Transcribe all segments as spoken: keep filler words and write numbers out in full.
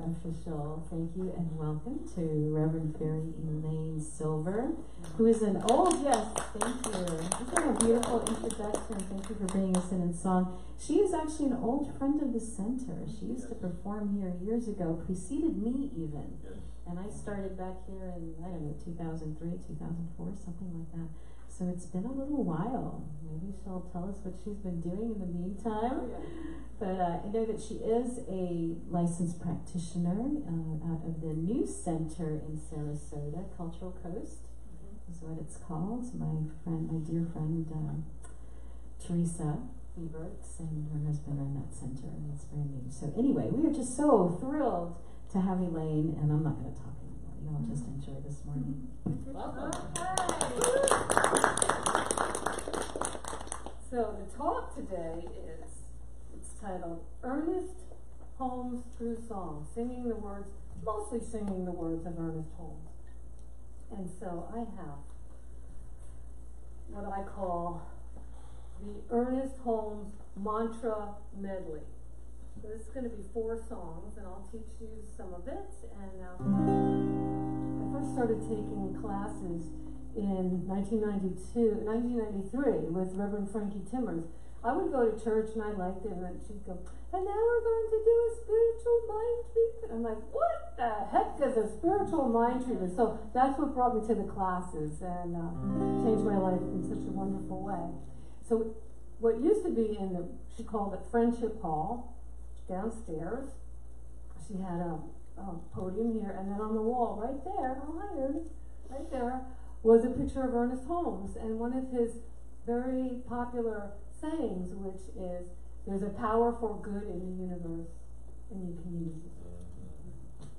official thank you and welcome to Reverend Fairy Elaine Silver, who is an old, yes, thank you. Isn't that a beautiful introduction? Thank you for bringing us in in song. She is actually an old friend of the center. She used to perform here years ago, preceded me even. And I started back here in, I don't know, two thousand three, two thousand four, something like that. So it's been a little while. Maybe she'll tell us what she's been doing in the meantime. Oh, yeah. But uh, I know that she is a licensed practitioner uh, out of the new center in Sarasota, Cultural Coast, mm-hmm. is what it's called. My friend, my dear friend, uh, Teresa Eberts and her husband run that center, and it's brand new. So anyway, we are just so thrilled to have Elaine, and I'm not going to talk anymore. Y'all just enjoy this morning. Welcome. So the talk today is, it's titled Ernest Holmes Through Song, singing the words, mostly singing the words of Ernest Holmes. And so I have what I call the Ernest Holmes Mantra Medley. So this is going to be four songs, and I'll teach you some of it. And um, I first started taking classes in nineteen ninety-two, nineteen ninety-three with Reverend Frankie Timmers. I would go to church and I liked it, and then she'd go, and now we're going to do a spiritual mind treatment. I'm like, what the heck is a spiritual mind treatment? So that's what brought me to the classes and uh, changed my life in such a wonderful way. So what used to be in the, she called it Friendship Hall, downstairs. She had a, a podium here, and then on the wall right there, oh hi Ernest, right there, was a picture of Ernest Holmes, and one of his very popular sayings, which is, there's a power for good in the universe, and you can use it.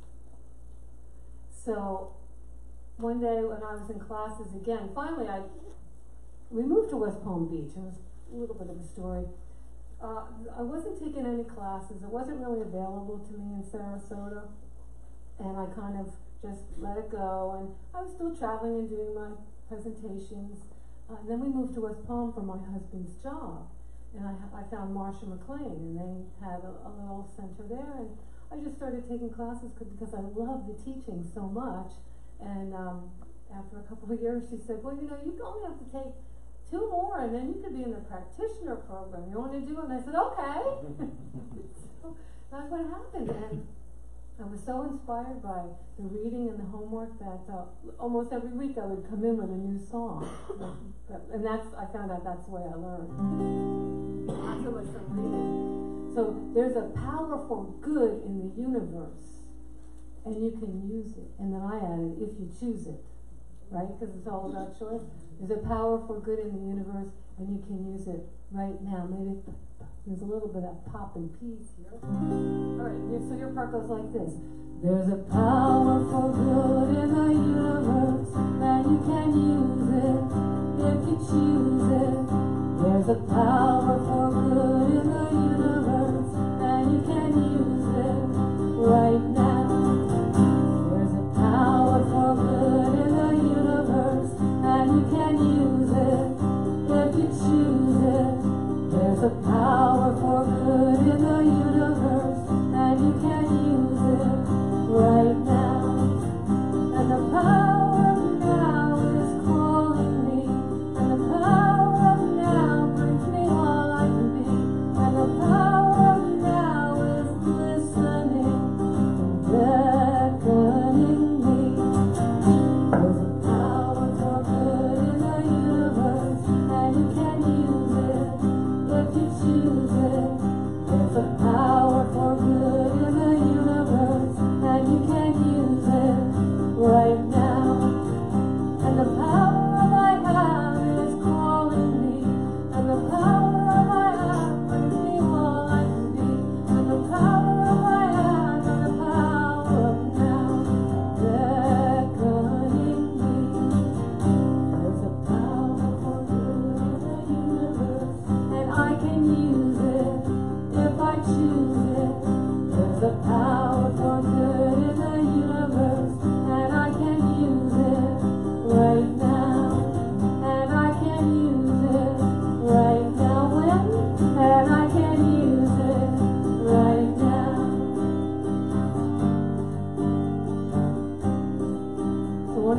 So, one day when I was in classes again, finally I, we moved to West Palm Beach. It was a little bit of a story. Uh, I wasn't taking any classes. It wasn't really available to me in Sarasota, and I kind of just let it go, and I was still traveling and doing my presentations. Uh, and then we moved to West Palm for my husband's job, and I, I found Marsha McLean, and they had a, a little center there, and I just started taking classes because I love the teaching so much. And um, after a couple of years, she said, well, you know, you only have to take two more, and then you could be in the practitioner program. You want to do it? And I said, okay. So that's what happened. And I was so inspired by the reading and the homework that uh, almost every week I would come in with a new song. And that's, I found out that's the way I learned. Not so much from reading. So there's a power for good in the universe, and you can use it. And then I added, if you choose it, right? Because it's all about choice. There's a power for good in the universe, and you can use it right now. Maybe there's a little bit of pop and peas here. All right, so your part goes like this. There's a power for good in the universe, and you can use it if you choose it. There's a power for good in the universe, and you can use it right now. There's a power for good in the universe, and you can use it if you choose it. There's a power for good in the universe, and you can use it right now. And the power of now is calling me, and the power of now brings me all I can be.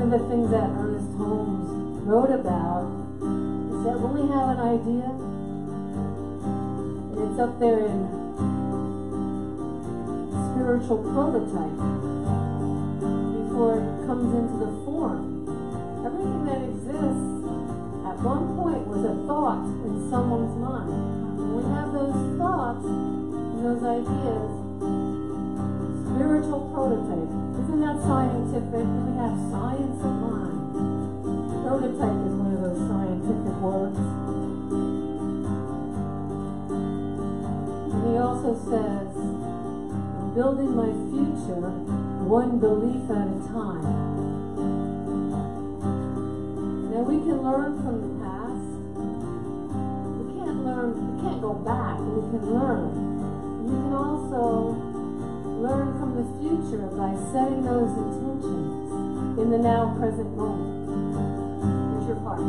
of the things that Ernest Holmes wrote about is that when we have an idea, and it's up there in spiritual prototype, before it comes into the form, everything that exists at one point was a thought in someone's mind. When we have those thoughts and those ideas, spiritual prototype, isn't that scientific? We have science of mind. Prototype is one of those scientific words. And he also says, I'm building my future one belief at a time. Now we can learn from the past. We can't learn, we can't go back, but we can learn. And we can also learn from the future by setting those intentions in the now present moment. Here's your part.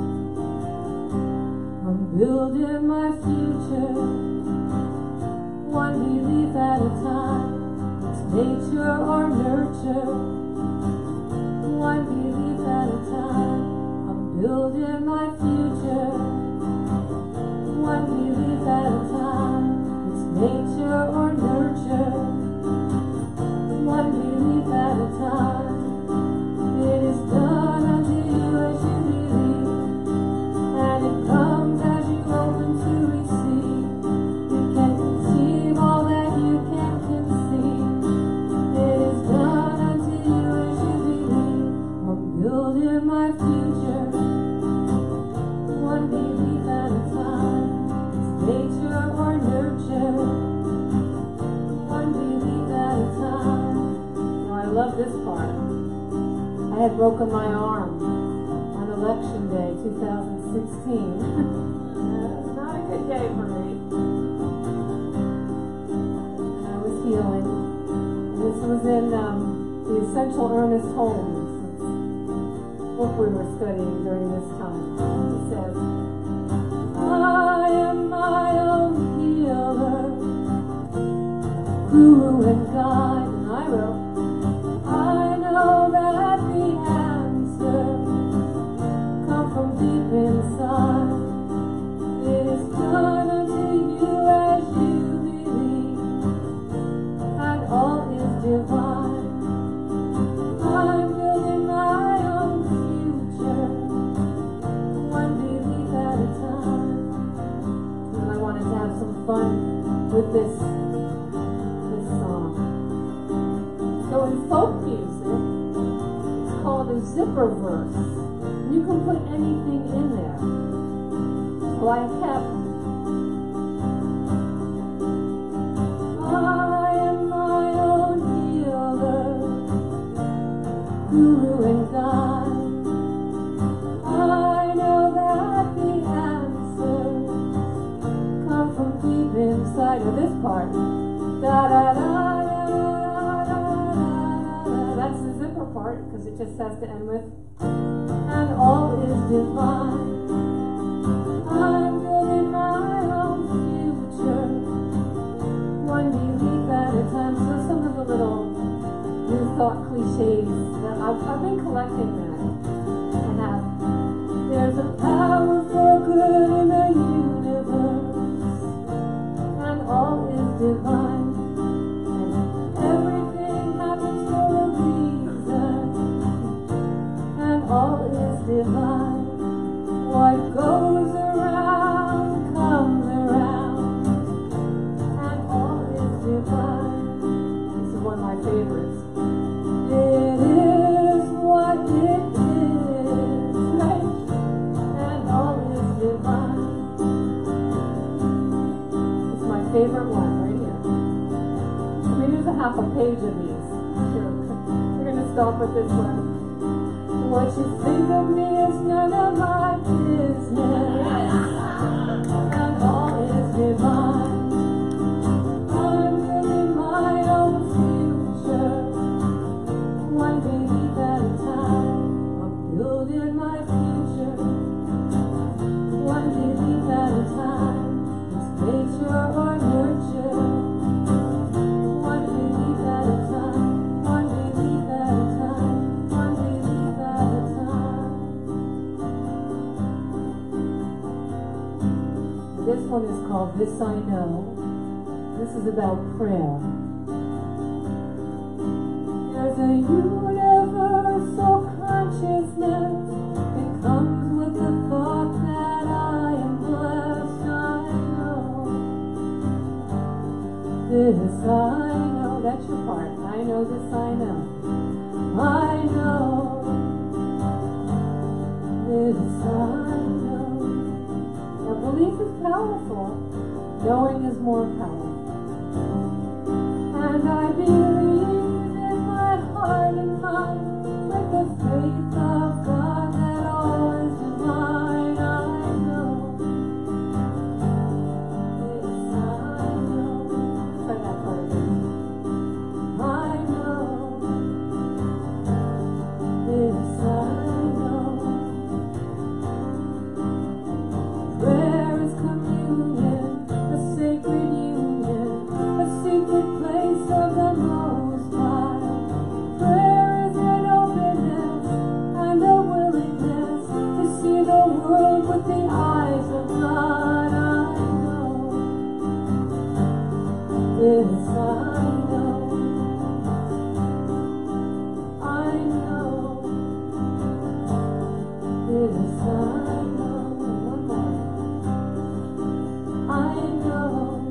I'm building my future one belief at a time. It's nature or nurture, one belief at a time. I'm building my future one belief at a time. It's nature or nurture, one belief at a time. It is done unto you as you believe, and it comes as you open to receive. You can conceive all that you can conceive. It is done unto you as you believe. I'm building my future one belief at a time. It's nature or nurture, one belief at a time. I love this part. I had broken my arm on election day two thousand sixteen. That was not a good day for me. And I was healing. And this was in um, the Essential Ernest Holmes book we were studying during this time. He says, I am my own healer, guru and guide. And I wrote, I know that the answers come from deep inside. It is done unto you as you believe, and all is divine. I'm building my own future, one belief at a time. And I wanted to have some fun with this, this song. So in folk music, it's called a zipper verse. And you can put anything in there. So I kept, I am my own healer, guru and guide. I know that the answers come from deep inside. Of this part, da da da. That's the zipper part, because it just has to end with, and all is divine. I'm building my own future, one belief at a time. So some of the little new thought cliches that I've, I've been collecting that. And have, there's a power for good in the universe, and all is divine. All is divine. What goes around comes around, and all is divine. This is one of my favorites. It is what it is, right? And all is divine. It's my favorite one right here. I mean, there's a half a page of these. Here, we're going to stop with this one. What you think of me is none of my business, and all is divine. I'm building my own future, one belief at a time. I'm building my future, one belief at a time. It's nature or nurture, one belief at a time, one belief at a time, one belief at a time. one is called This I Know. This is about prayer. There's a universal consciousness. It comes with the thought that I am blessed. I know. This I know. That's your part. I know this I know. I know. This I know. Now belief is powerful. Knowing is more powerful. And I believe in my heart and mind, with the faith of God that all is divine. I know. This I know. Try that part again. I know. This I know. Prayer is communion, a sacred union, a secret place of the Most High. Prayer is an openness and a willingness to see the world with the eyes of God. I know. This I know. I know. This I know. One more. I know.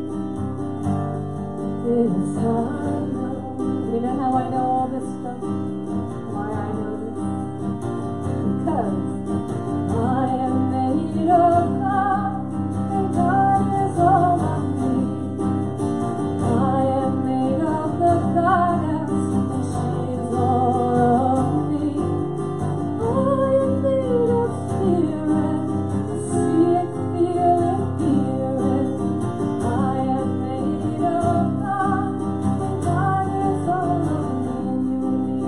This I know. You know how I know all this stuff? Why I know this? Because I am made of God, and God is all of me. I am made of the goddess, and she is all of me. I am made of spirit, see it, feel it, hear it. I am made of God, and God is all of me.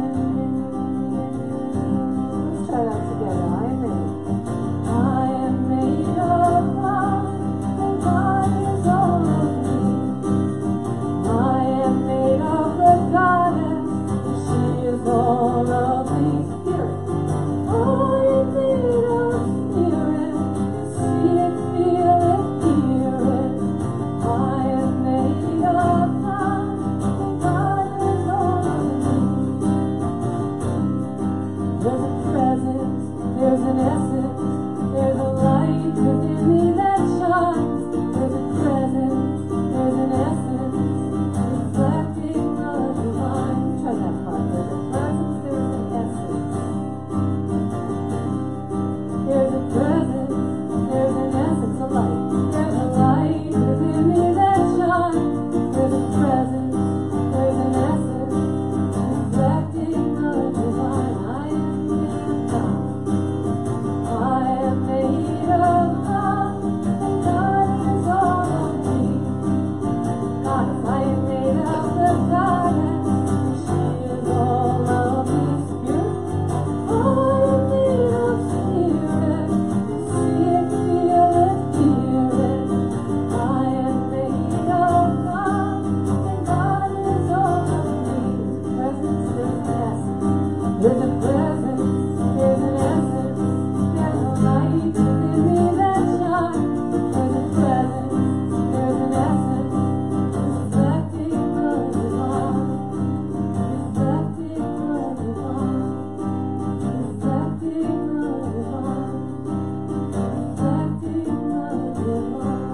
Let's try that together. I am made. I am made of God, and God is all of me. I am made of the goddess, and she is all of me. Spirit. I am made of spirit, see it, feel it, hear it. I am made of God, and God is all of me. There's a presence, there's an essence, there's a light within me that shines. There's a presence, there's an essence, reflecting the divine. Try that part. There's a presence, there's an essence. There's a presence, there's an essence, a light. There's a light within me that shines. There's a presence, there's an essence, reflecting the divine. I am made of God. I am made of God, and God is all of me. Goddess, I am made of the goddess, and she is all of me. Spirit. I am made of spirit, see it, feel it, hear it. I am made of God, and God is all of me. There's a presence, there's an essence. There's a presence, there's an essence. There's a light within me that shines. There's a presence, there's an essence, reflecting the divine. Reflecting the divine. Reflecting the divine. Reflecting the divine.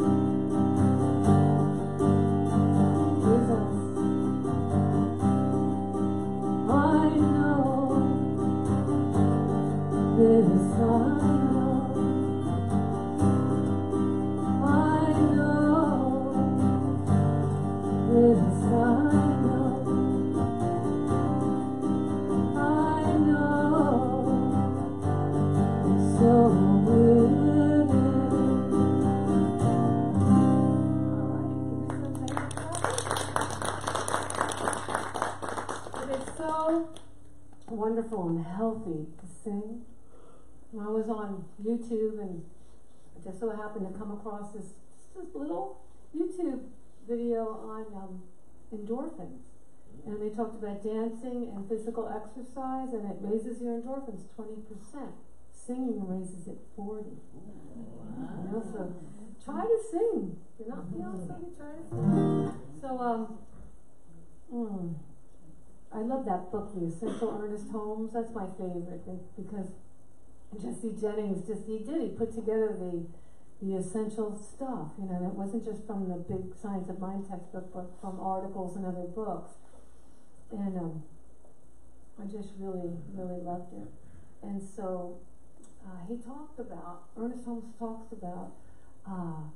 Jesus. I know. This I know. I know. This I know. I know. So will it. All right, give me some thank you. It is so wonderful and healthy to sing. I was on YouTube and I just so happened to come across this, this little YouTube video on um, endorphins. And they talked about dancing and physical exercise, and it raises your endorphins twenty percent. singing raises at forty. You know, so try to sing. You're not beyond something, try to sing. So, um, mm, I love that book, The Essential Ernest Holmes. That's my favorite because Jesse Jennings just, he did, he put together the the essential stuff, you know, that wasn't just from the big Science of Mind textbook, but from articles and other books. And um, I just really, really loved it. And so uh, he talked about, Ernest Holmes talks about uh,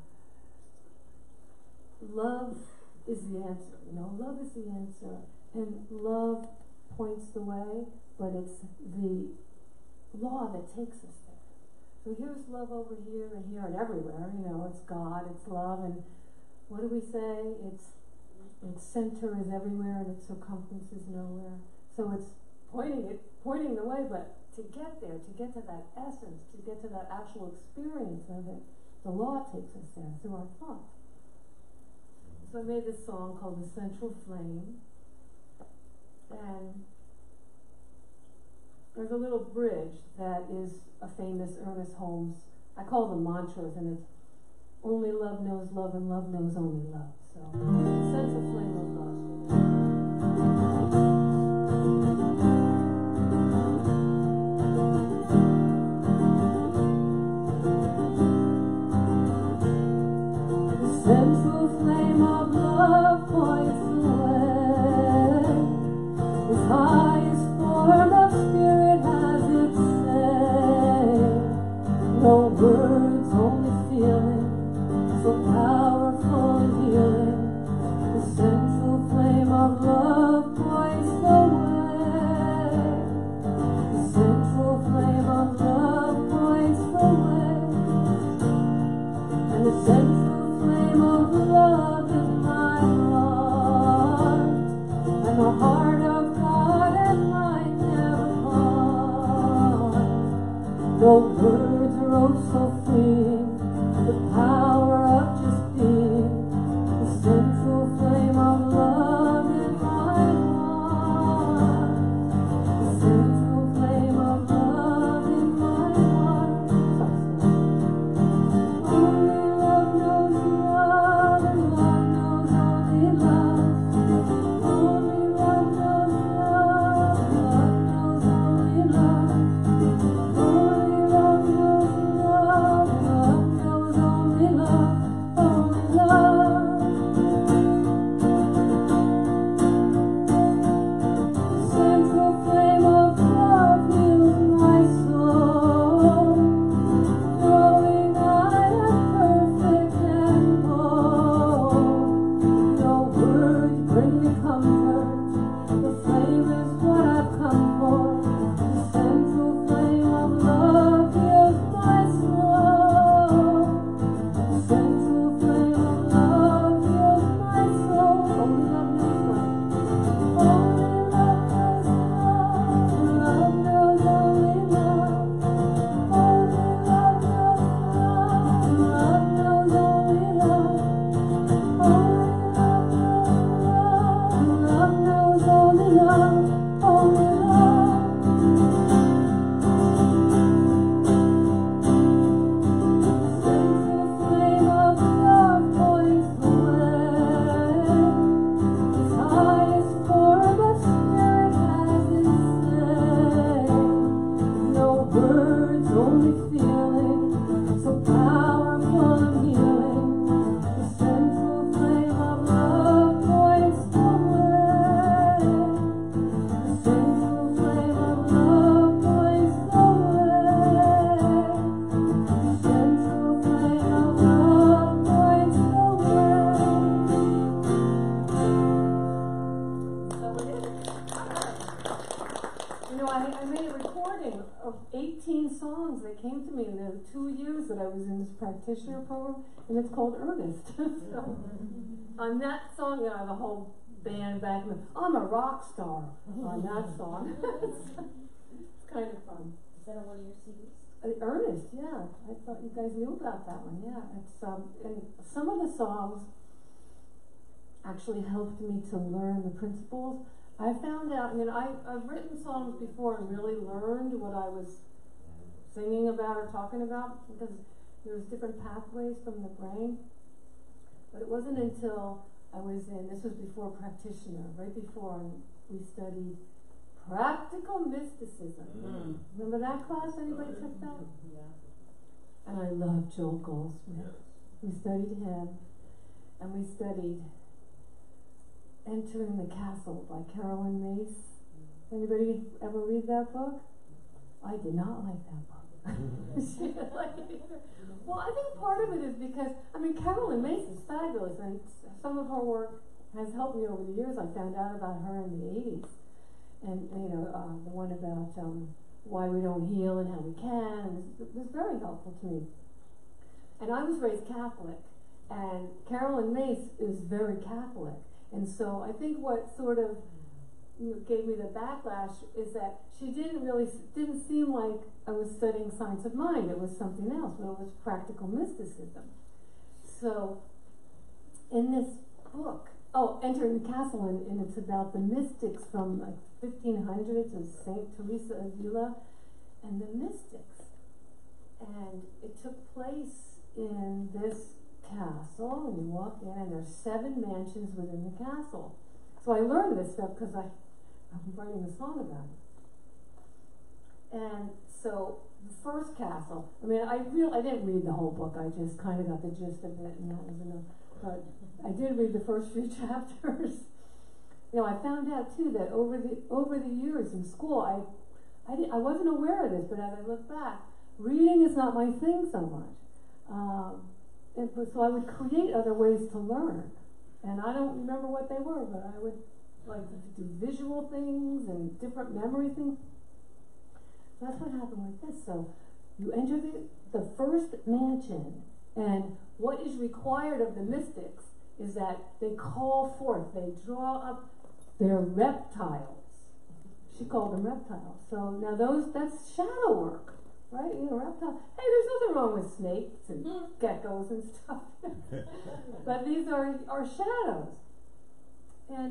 love is the answer, you know, love is the answer. And love points the way, but it's the law that takes us there. So here's love over here and here and everywhere, you know, it's God, it's love, and what do we say? It's its center is everywhere and its circumference is nowhere. So it's pointing it, pointing the way, but to get there, to get to that essence, to get to that actual experience of it, the law takes us there through our thoughts. So I made this song called The Central Flame, and there's a little bridge that is a famous Ernest Holmes, I call them mantras, and it's only love knows love and love knows only love. So, central flame of love. The central flame of love points the way. Its highest form of spirit has its say. No words, only feeling, so powerful and healing. The central flame of love points the way. The central flame of love points the way. And the central flame of love in my heart, and the heart of God and mine never part. No words are oh so fleeting, the power of just being. The central flame of love in my heart. The central flame of love in my heart. Only love knows love, and love knows only love. Only love knows love, love knows only love. Only love knows love, love knows only love, only love. The central flame of love heals my soul, knowing I am perfect and whole. No words bring me comfort, the flame is what I've come for. The central flame of love heals my soul. The central flame of love heals my soul. Only love knows love. Only love knows love. Love knows only love. Only love knows love. Love knows only love. Only love knows love. Love knows only love. Only love. Central flame of love points the way. Its highest form of spirit has its say. No words, only feeling, so powerful and healing. The central flame of love points the way. The central flame of love points the way. The central flame of love points the way. You know, I, I made a recording of eighteen songs that came to me in the two years that I was in this practitioner program, and it's called Ernest. So, on that song, you know, I have a whole band back, and I'm a rock star on that song. It's kind of fun. Is that on one of your C Ds? Uh, Ernest, yeah. I thought you guys knew about that one. Yeah, it's um, and some of the songs actually helped me to learn the principles. I found out. I mean, I I've written songs before and really learned what I was singing about or talking about, because there's different pathways from the brain. But it wasn't until I was in, this was before practitioner, right before, and we studied practical mysticism. Mm. Remember that class? Anybody took that? Yeah. And I love Joel Goldsmith. We studied him, and we studied Entering the Castle by Carolyn Mace. Anybody ever read that book? I did not like that book. She didn't like it either. Well, I think part of it is because, I mean, Carolyn Mace is fabulous, and some of her work has helped me over the years. I found out about her in the eighties. And, you know, uh, the one about um, why we don't heal and how we can, it was, it was very helpful to me. And I was raised Catholic, and Carolyn Mace is very Catholic. And so I think what sort of, you know, gave me the backlash is that she didn't really, didn't seem like I was studying science of mind. It was something else, but it was practical mysticism. So in this book, oh, Entering the Castle, and, and it's about the mystics from like fifteen hundreds of Saint Teresa of Avila and the mystics. And it took place in this castle, and you walk in, and there's seven mansions within the castle. So I learned this stuff because I, I'm writing a song about it. And so the first castle, I mean, I real I didn't read the whole book. I just kind of got the gist of it, and that was enough. But I did read the first few chapters. You know, I found out too that over the over the years in school, I I, did, I wasn't aware of this, but as I look back, reading is not my thing so much. Um, and so I would create other ways to learn, and I don't remember what they were, but I would like do visual things and different memory things. That's what happened with this. So you enter the, the first mansion, and what is required of the mystics is that they call forth, they draw up their reptiles. She called them reptiles. So now those, that's shadow work, right? You know, reptile. Hey, there's nothing wrong with snakes and geckos and stuff. But these are, are shadows. And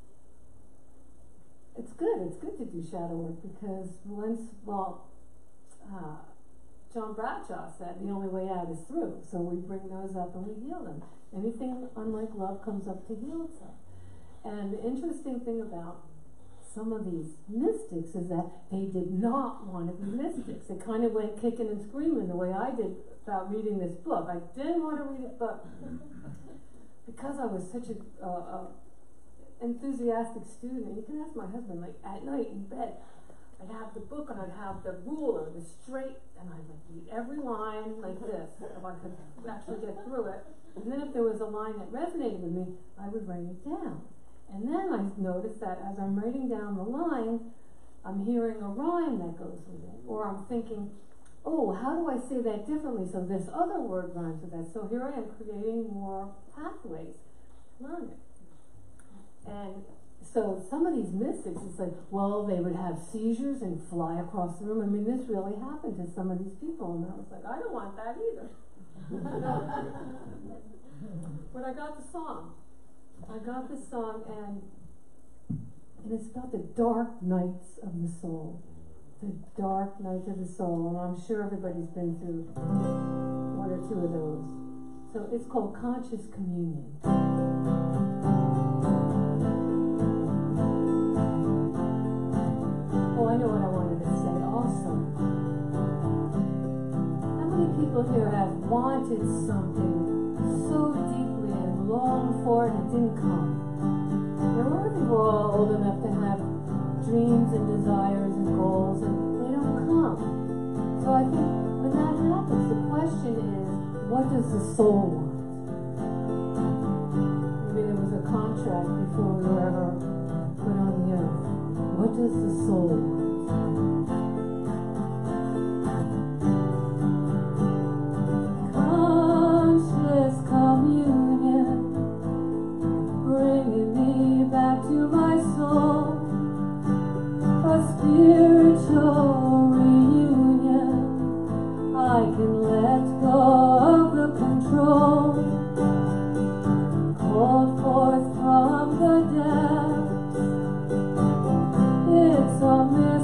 it's good, it's good to do shadow work, because once, well, uh, John Bradshaw said the only way out is through. So we bring those up and we heal them. Anything unlike love comes up to heal itself. And the interesting thing about some of these mystics is that they did not want to be mystics. They kind of went kicking and screaming the way I did about reading this book. I didn't want to read it, but because I was such a uh, uh, enthusiastic student, you can ask my husband, like at night in bed, I'd have the book and I'd have the ruler, the straight, and I'd like read every line like this, if I could actually get through it. And then if there was a line that resonated with me, I would write it down. And then I noticed that as I'm writing down the line, I'm hearing a rhyme that goes with it. Or I'm thinking, oh, how do I say that differently so this other word rhymes with that? So here I am creating more pathways to learn it. And so some of these mystics, it's like, well, they would have seizures and fly across the room. I mean, this really happened to some of these people. And I was like, I don't want that either. But I got the song. I got the song, and, and it's about the dark nights of the soul. The dark nights of the soul. And I'm sure everybody's been through one or two of those. So it's called Conscious Communion. Oh, I know what I wanted to say also. How many people here have wanted something so deeply and longed for it and it didn't come? There are people old enough to have dreams and desires and goals, and they don't come. So I think when that happens, the question is, what does the soul want? Maybe there was a contract before we were ever put on the earth. What does the soul want? Conscious communion, bringing me back to my soul. A spiritual reunion, I can let go of the control. Called forth from the depths, it's a mystery.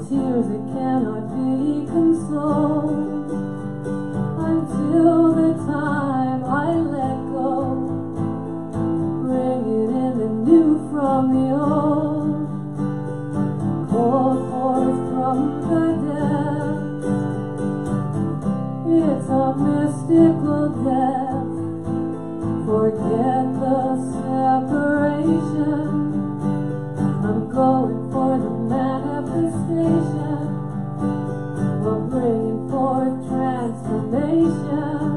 tears that cannot be consoled until the time I let go, bringing in the new from the old, called forth from the depths. It's a mystical death. Forget the separation. I'm going for the manifestation of bringing forth transformation.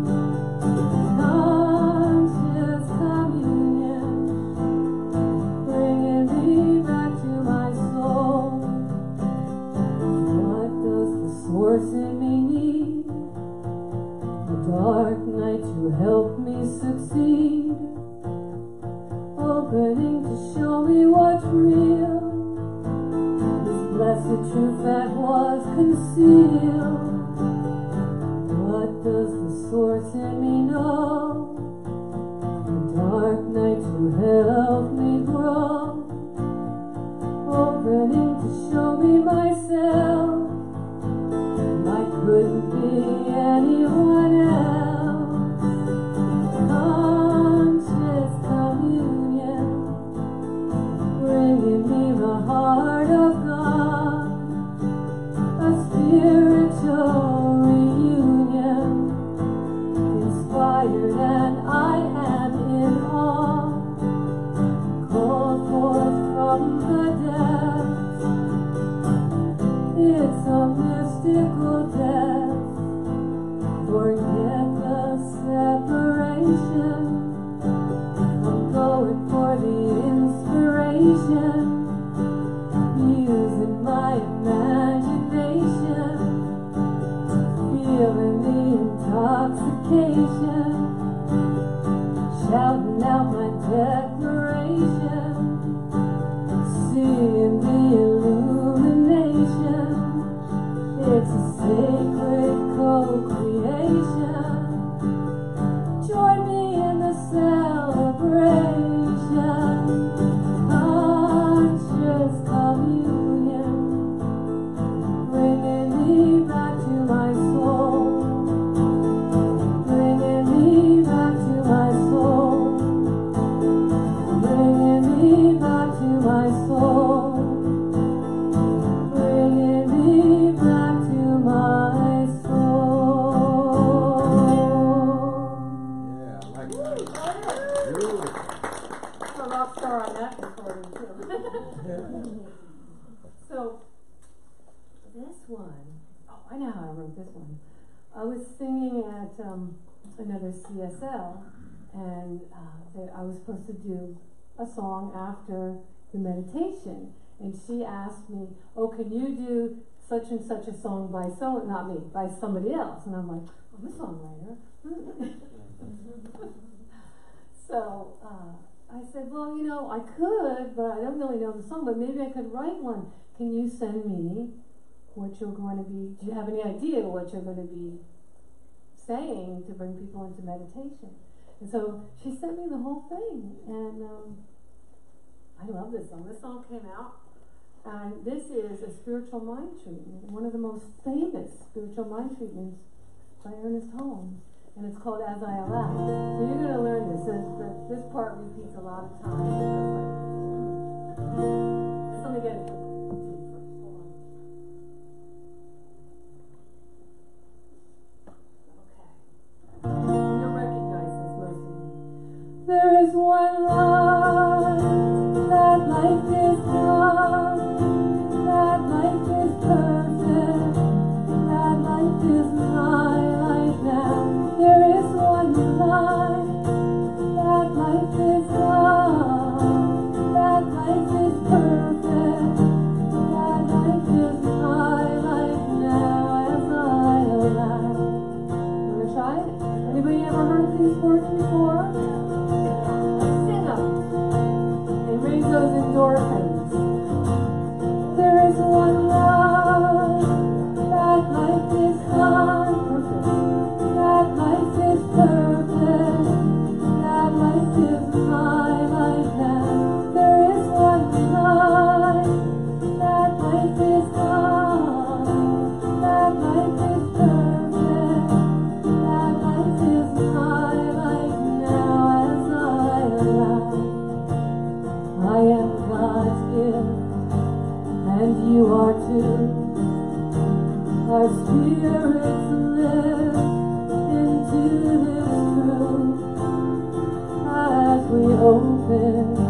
Conscious communion, bringing me back to my soul. What does the source in me need? A dark night to help me succeed, opening to show me what's real, this blessed truth that was concealed. What does the source in me know? A dark night to help me grow, opening to show me myself. I couldn't be anyone else. Conscious communion, bringing me the heart of God, a spiritual reunion, inspired and I am in awe, called forth from the depths. It's a mystical death. Forget the separation. I'm going for the inspiration, using my imagination, feeling the intoxication, shouting out my declaration, seeing the illumination. It's a sacred co-creation. Join me in the celebration. Conscious communion, bringing me back to my soul, bringing me back to my soul, bringing me back to my soul, bringing me back to my soul. Yeah, I like that. Beautiful. I'm a rock star on that recording too. So this one, oh, I know how I wrote this one. I was singing at um, another C S L, and uh, they, I was supposed to do a song after the meditation, and she asked me, "Oh, can you do such and such a song by so not me, by somebody else?" And I'm like, "I'm a songwriter." So uh, I said, "Well, you know, I could, but I don't really know the song, but maybe I could write one. Can you send me what you're going to be, do you have any idea what you're going to be saying to bring people into meditation?" And so she sent me the whole thing, and um, I love this song. This song came out, and this is a spiritual mind treatment, one of the most famous spiritual mind treatments by Ernest Holmes. And it's called As I Allow. So you're going to learn this. This, this part repeats a lot of times. Just let me get it. Hold on. Okay. You'll recognize this, most of you. There is one life, that life is God, that life is perfect, that life is my life now. There is one life, that life is God, that life is perfect, that life is my life now as I allow. Wanna try it? Anybody ever heard these words before? Sing them. And raise those endorphins. There is one life, that life is God, perfect. That life is perfect, that life is my life now. There is one life, that life is God. and you are too. Our spirits live into this truth as we open